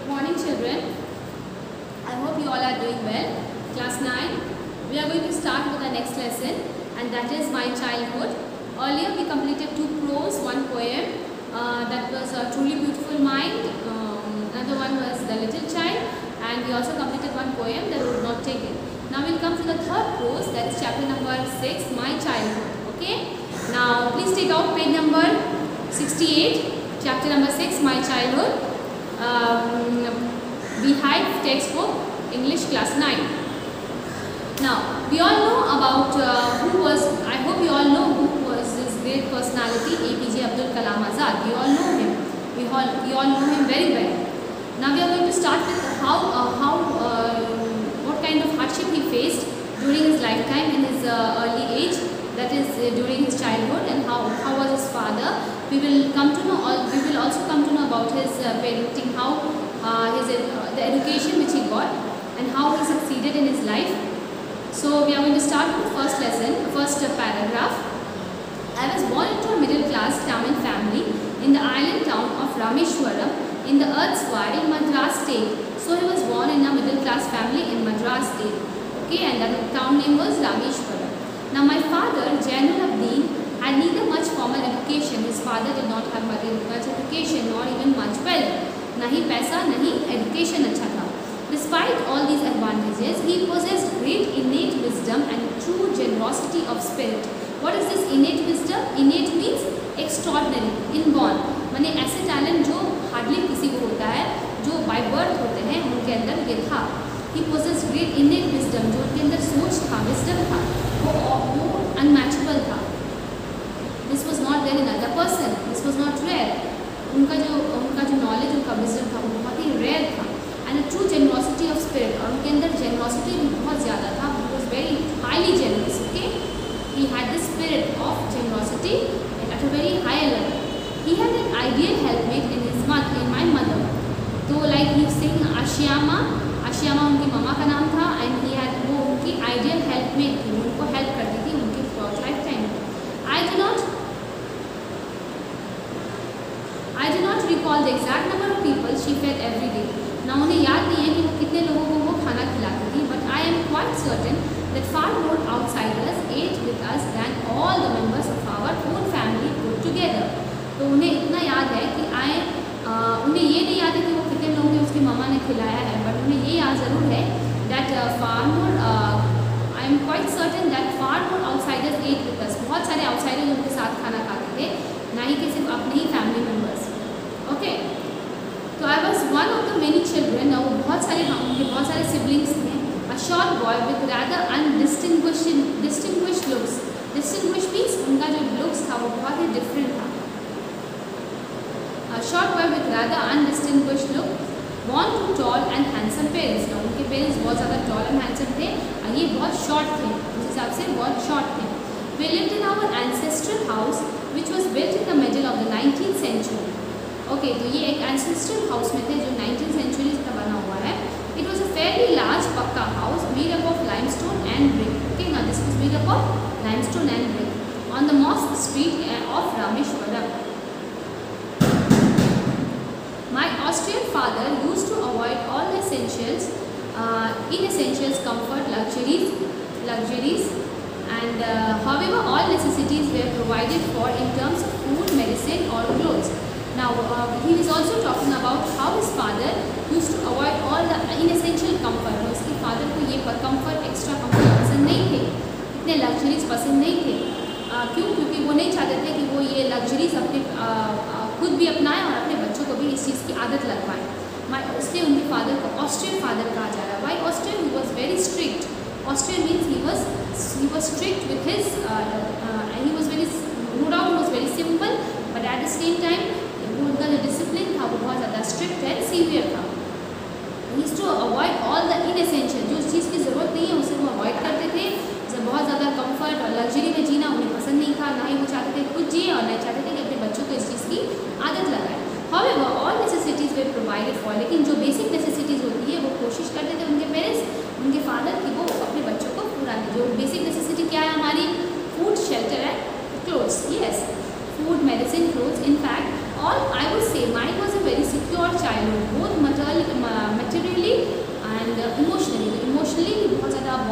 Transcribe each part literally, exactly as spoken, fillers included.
Good morning, children. I hope you all are doing well. Class nine, we are going to start with our next lesson, and that is My Childhood. Earlier we completed two prose, one poem. Uh, that was A Truly Beautiful Mind. Um, another one was The Little Child, and we also completed one poem, The Road Not Taken. Now we'll come to the third prose, that is chapter number six, My Childhood. Okay. Now please take out page number sixty-eight, chapter number six, My Childhood. Um, behind textbook English class nine. Now we all know about uh, who was, I hope you all know who was this great personality, A P J Abdul Kalam Azad. We all know him. We all, we all know him very well. Now we are going to start with how, uh, how uh, what kind of hardship he faced during his lifetime in his uh, early age, that is uh, during his childhood, and how, how was his father. We will come to know, all, we will also come to know about his uh, parenting, how uh, his uh, the education which he got, and how he succeeded in his life. So we are going to start with the first lesson, first uh, paragraph. I was born into a middle class Tamil family in the island town of Rameshwaram in the erstwhile Madras state. So he was born in a middle class family in Madras state. Okay, and the town name was Rameshwaram. Now my father, Jainul Abdeen, had neither much formal education. His father did not have much education nor even much wealth. Nahi paisa, nahi education acha tha. Despite all these advantages, he possessed great innate wisdom and true generosity of spirit. What is this innate wisdom? Innate means extraordinary, inborn. माने ऐसे talent जो hardly किसी को होता है, जो by birth होते हैं, उनके अंदर ये था. He possessed great innate wisdom, जो उनके अंदर सोच था, wisdom था, वो वो unmatchable था. This was not there in other person. This was not rare. उनका जो उनका जो knowledge, उनका wisdom था, वो बहुत ही rare था. And a true generosity of spirit. और उनके अंदर generosity भी बहुत ज़्यादा था. He was very highly generous. Okay, he had the spirit of generosity at a very high level. He had an ideal helpmate in his mother, in my mother. तो like he saying Ashyama, Ashyama उनकी मम्मा का नाम था, and he had वो उनकी ideal helpmate थी, उनको help करती थी उनके throughout lifetime. I do not I do not recall the exact number of people she fed every day. Now उन्हें याद नहीं है कि वो कितने लोगों को वो खाना खिलाती थी, but I am quite certain that far more outsiders ate with us than all the members of our own family put together. तो उन्हें इतना याद है कि आए उन्हें ये नहीं याद है कि वो कितने लोगों को उसकी मम्मा ने खिलाया है, but उन्हें ये याद ज़रूर है that uh, far more uh, I am quite certain that far more outsiders ate with us. बहुत सारे outsiders उनके साथ खाना खाते थे, ना ही कि सिर्फ अपने ही family members. Okay, तो I was one of the many children. ना वो बहुत सारे उनके बहुत सारे siblings थे. A short boy with rather undistinguished distinguished looks. Distinguished means उनका जो looks था वो बहुत ही different था. A short boy with rather undistinguished look, born to tall and handsome parents. ना उनके parents बहुत ज़्यादा tall and handsome थे, और ये बहुत short थे, उस हिसाब से बहुत short थे. We lived in our ancestral house, which was built in the middle of the nineteenth century. Okay, तो ये एक ancestral house में थे जो nineteenth century का बना हुआ है. It was a fairly large पक्का house made up of limestone and brick. Okay, now this was made up of limestone and brick on the Mosque Street of Rameshwaram. My Austrian father used to avoid all the essentials, uh, inessentials, comfort, luxuries, luxuries, and uh, however all necessities were provided for in terms of food, medicine, or clothes. Now uh, he was also talking about how his father used to avoid all the inessential comfort. उसके father को ये comfort, extra comfort पसंद नहीं थे, इतने luxuries पसंद नहीं थे. uh, क्यों? क्योंकि वो नहीं चाहते थे कि वो ये luxuries अपने uh, uh, खुद भी अपनाएं और अपने बच्चों को भी इस चीज़ की आदत लगवाएं. इसलिए उनके फादर को ऑस्ट्रियन फादर कहा जा रहा है. Why Austrian? He was very strict. Austrian means he was he was strict with his he was very, no doubt was very simple, but at the same time उनका जो discipline था वो बहुत ज़्यादा स्ट्रिक्ट एंड सीवियर था. He to avoid all the inessential, जो चीज़ की ज़रूरत नहीं है उसे वो अवॉइड करते थे. जैसे बहुत ज़्यादा कंफर्ट और लग्जरी में जीना उन्हें पसंद नहीं था, ना ही वो चाहते थे खुद जिए और नहीं चाहते थे कि अपने बच्चों को इस चीज़ की आदत लगाए. However, all necessities were provided for. लेकिन जो बेसिक नेसेसिटीज़ होती है वो कोशिश करते थे उनके पेरेंट्स, उनके फादर की, वो अपने बच्चों को पूरा दें. जो बेसिक नेसेसिटी क्या है हमारी? Food, shelter and clothes. Yes, food, medicine, clothes. In fact all I would say mine was a very secure childhood. Both maternal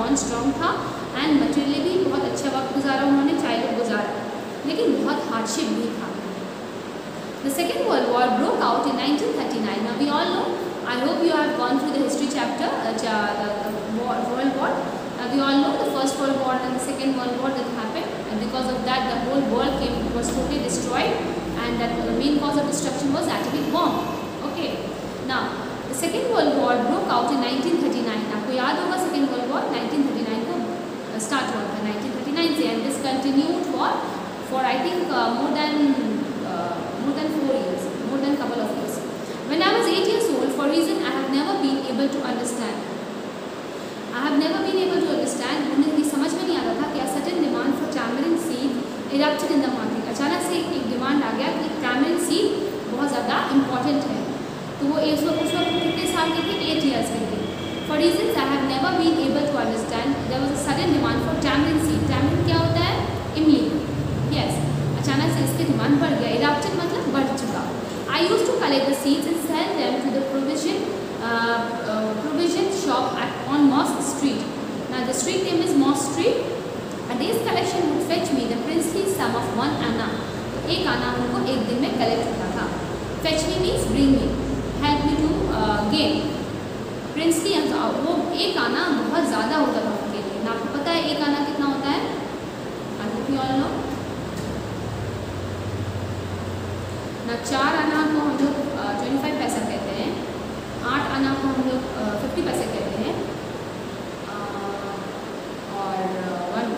bond strong था एंड मटेरियली भी बहुत अच्छा वक्त गुजारा उन्होंने, चाइल्डहुड गुजारा, लेकिन बहुत हार्डशिप भी था। The Second World War broke out in nineteen thirty-nine. Now we all know, I hope you have gone through the history chapter, uh, the, the war, World War. Uh, we all know the First World War and the Second World War that happened, and because of that the whole world came, was totally destroyed, and that the main cause of destruction was atomic bomb. Okay. Now the Second World War broke out in nineteen thirty-nine. आपको याद होगा Second World War nineteen thirty-nine को start हुआ था, nineteen thirty-nine से, and this continued for for I think uh, more than uh, more than four years, more than couple of years. When I was eight years old, for reason I have never been able to understand, I have never been able to understand, मुझे ये समझ में नहीं आता था कि a certain demand for tamarind seed erupted in the market. अचानक से एक डिमांड आ गया कि tamarind seed बहुत ज़्यादा important है, तो वो उस वक्त उस वक्त कितने साल के थे, eight years के थे. For reasons I have never been able to understand, there was a sudden demand for tamarind seed. Tamarind क्या होता है? इमली. Yes. अचानक से इसकी डिमांड बढ़ गया. Erupted मतलब बढ़ चुका. I used to collect the seeds and sell them to the provision uh, uh, provision shop at, on Mosque Street. Now the street name is Mosque Street. A day's collection would fetch me the princely sum of one anna. एक आना उनको एक दिन में collect होता था. Fetch me means bring me, help me to uh, gain. Princely वो एक आना बहुत ज़्यादा होता था उनके लिए. ना आपको पता है एक आना कितना होता है? I hope you all know. ना चार आना को हम लोग ट्वेंटी फाइव पैसा कहते हैं, आठ आना को हम लोग फिफ्टी पैसे कहते हैं, और वन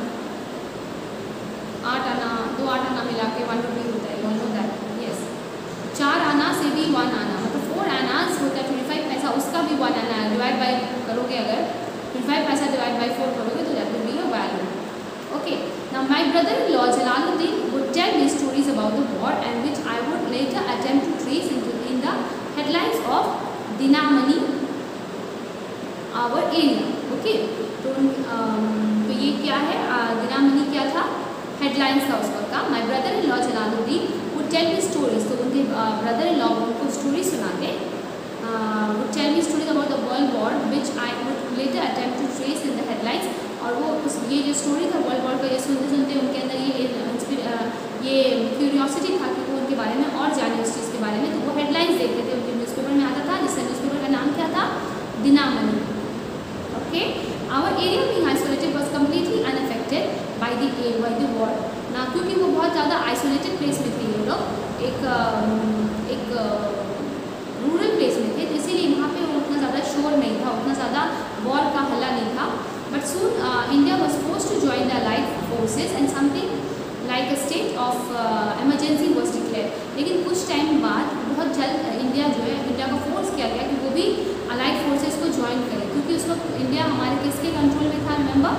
आठ आना दो आठ आना मिला के वन रुपी होता है. You know that? यस. चार आना से भी वन आना मतलब फोर आनाज होता है ट्वेंटी फाइव पैसा, उसका भी वन आना है. डिवाइड बाई करोगे, अगर ट्वेंटी फाइव पैसा डिवाइड बाई फोर करोगे तो that will be your value. Okay. Now my brother-in-law Jalaluddin would tell me stories about the war, and which I would later attempt to trace into in the headlines of Dinamani, our area. Okay. तो तो ये क्या है? Dinamani क्या था? Headlines था उसका का. My brother-in-law Jalaluddin would tell me stories. तो उनके brother-in-law उनको stories सुनाते. Would tell me stories about the world war, which I would later attempt to trace in the headlines. और वो उस ये जो स्टोरी था वर्ल्ड वॉर का, ये सुनते सुनते उनके अंदर ये ये क्यूरियोसिटी था कि वो उनके बारे में और जाने उस चीज़ के बारे में. तो वो हेडलाइंस देखते थे, उनके न्यूज़पेपर में आता था, जिसका न्यूज़पेपर का नाम क्या था? Dinamani. Okay. Our area being isolated was completely unaffected by the by the war. ना क्योंकि वो बहुत ज़्यादा आइसोलेटेड प्लेस में थे ये लोग, एक एक रूरल प्लेस में थे, तो इसीलिए वहाँ पे उतना ज़्यादा शोर नहीं था, उतना ज़्यादा वॉर का हल्ला नहीं था. But soon uh, India was forced to join the Allied forces and something like a state of uh, emergency was declared. लेकिन कुछ टाइम बाद बहुत जल्द इंडिया जो है, इंडिया को फोर्स किया गया कि वो भी अलाइड फोर्सेस को ज्वाइन करे, क्योंकि उस वक्त इंडिया हमारे किसके कंट्रोल में था? रिमेंबर,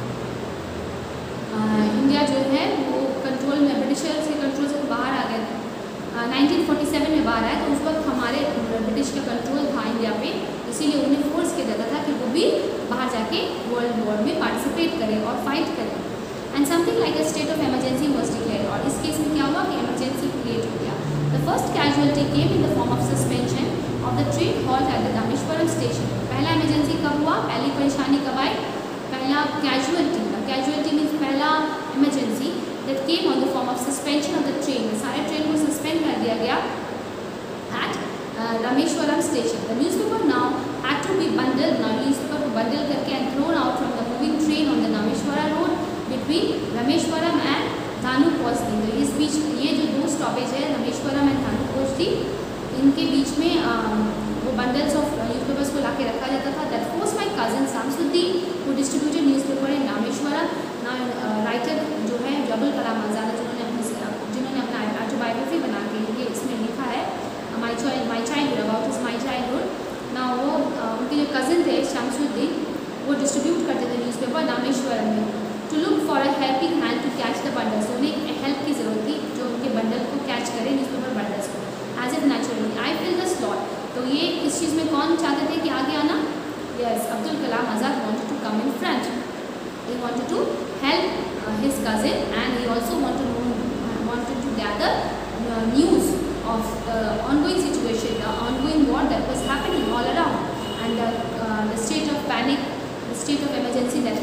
इंडिया जो है वो कंट्रोल में, ब्रिटिशर्स के कंट्रोल से बाहर आ गया. नाइनटीन फोर्टी सेवन में बाहर आया, तो उस वक्त हमारे ब्रिटिश का कंट्रोल था इंडिया पे, इसीलिए उन्हें फोर्स किया जाता था कि वो भी बाहर जाके वर्ल्ड वॉर में पार्टिसिपेट करें और फाइट करें. And something like a state of emergency was declared. और इस केस में क्या हुआ कि इमरजेंसी क्रिएट हो गया. The first casualty came in the form of suspension of the train halt at the Rameshwaram station. पहला इमरजेंसी कब हुआ? पहली परेशानी कब आई? पहला कैजुअलिटी. कैजुअलिटी मीन्स पहला emergency that came on the form of suspension of the train. सारे ट्रेन को सस्पेंड कर दिया गया at uh, Rameshwaram station. The newspaper now had to be bundled. Now newspaper को bundle करके and thrown out from the moving train on the Rameshwara road between Rameshwaram and Dhanukosti. तो इस बीच ये जो दो स्टॉपेज है रामेश्वरम एंड धानुकोस्ती, इनके बीच में uh, वो बंडल्स ऑफ न्यूज़पेपर्स को लाके रखा जाता था. That forced my cousin Samsuddin who distributed newspaper in Rameshwaram. Now writer uh, जो है अबुल कलाम आज़ाद, जिन्होंने अपनी जिन्होंने अपना ऑटोबायोग्राफी बना के ये इसमें लिखा है my child my childhood about is my childhood. ना वो उनके जो कज़न थे शमसुद्दीन, वो डिस्ट्रीब्यूट करते थे न्यूज़पेपर रामेश्वरम में. To look for a helping hand to catch the bundles. उन्हें हेल्प की ज़रूरत थी जो उनके बंडल को कैच करे, न्यूज़पेपर बंडल्स को. As if naturally I fill the slot. तो ये इस चीज़ में कौन चाहते थे कि आगे आना? Yes, Abdul Kalam Azad wanted to come in front. He wanted to help uh, his cousin, and he also wanted to uh, wanted to gather uh, news of the ongoing situation, the ongoing war that was happening all around, and the, uh, the state of panic, the state of emergency that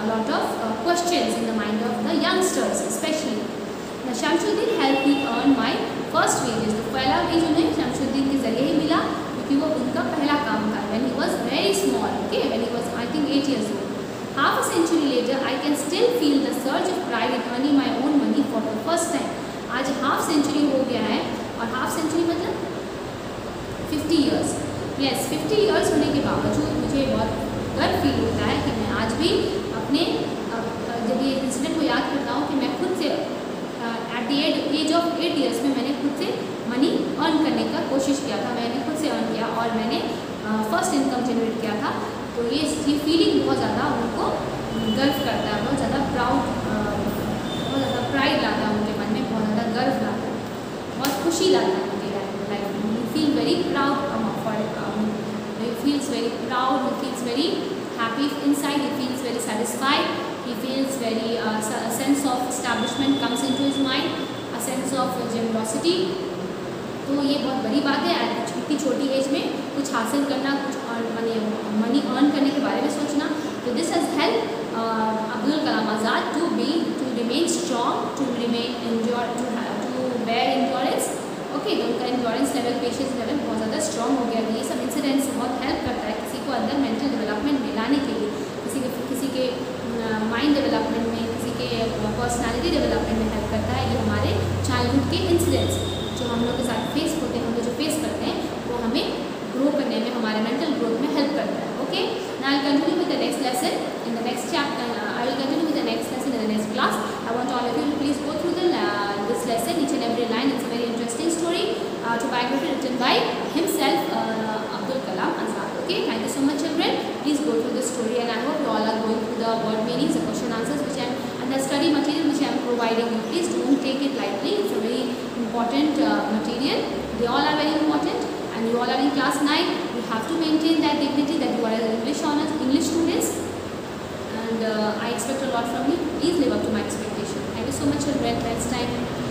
a lot of uh, questions in the mind of the youngsters especially. Now Shamsuddin helped me earn my first wages. तो पहला veg उन्हें शमशुद्दीन के जरिए ही मिला क्योंकि वो उनका पहला काम था when he was very small, okay, when he was I think eight years old. Half a century later, I can still feel the surge of pride in earning my own money for the first time. आज half century हो गया है और half century मतलब fifty years, yes fifty years होने के बावजूद मुझे बहुत गर्व फील होता है कि मैं आज भी अपने जब ये इंसिडेंट को याद करता हूँ कि मैं खुद से at the age of eight years में मैंने खुद से मनी अर्न करने का कोशिश किया था, मैंने खुद से अर्न किया और मैंने फर्स्ट इनकम जनरेट किया था। तो ये ये फीलिंग बहुत ज़्यादा उनको गर्व करता है, बहुत ज़्यादा प्राउड, बहुत ज़्यादा प्राइड लाता है उनके मन में, बहुत ज़्यादा गर्व लाता है, बहुत खुशी लाता है उनके लाइफ में। He feel very proud for he feels very proud, he feels very happy inside, he feels very satisfied, he feels very uh, a sense of establishment comes into his mind, a sense of generosity. तो ये बहुत बड़ी बात है इतनी छोटी as में कुछ हासिल करना, कुछ मनी मनी अर्न करने के बारे में सोचना। तो this has help Abdul Kalam Azad to be to remain strong, to remain enjoy, to to bear endurance, okay. तो उनका एंजॉरेंस लेवल, पेशेंस लेवल बहुत ज़्यादा स्ट्रॉन्ग हो गया। ये सब इंसिडेंट्स बहुत हेल्प करता है किसी को अंदर मेंटल डेवलपमेंट में लाने के लिए, किसी के किसी के माइंड डेवलपमेंट में, किसी के पर्सनालिटी डेवलपमेंट में हेल्प करता है। ये हमारे चाइल्डहुड के इंसिडेंट्स जो हम लोग के साथ फेस होते हैं, हम लोग जो फेस करते हैं, वो हमें ग्रो करने में, हमारे मेंटल ग्रोथ में हेल्प करता है, okay. Now I will continue with the next lesson in the next chapter, I will continue with the next lesson in the next class. I want all of you to please go through the this lesson, each and every line. It's a very interesting story, autobiography written by himself, uh, Abdul Kalam Azad. Okay, thank you so much, children. Please go through the story, and I hope you all are going through the word meanings, the question answers, which I am, and the study material which I am providing you. Please don't take it lightly. It's a very important uh, material. They all are very important, and you all are in class nine. You have to maintain that dignity that you are English honors, English students, and uh, I expect a lot from you. Please live up to my expectation. Thank you so much, children. Next time.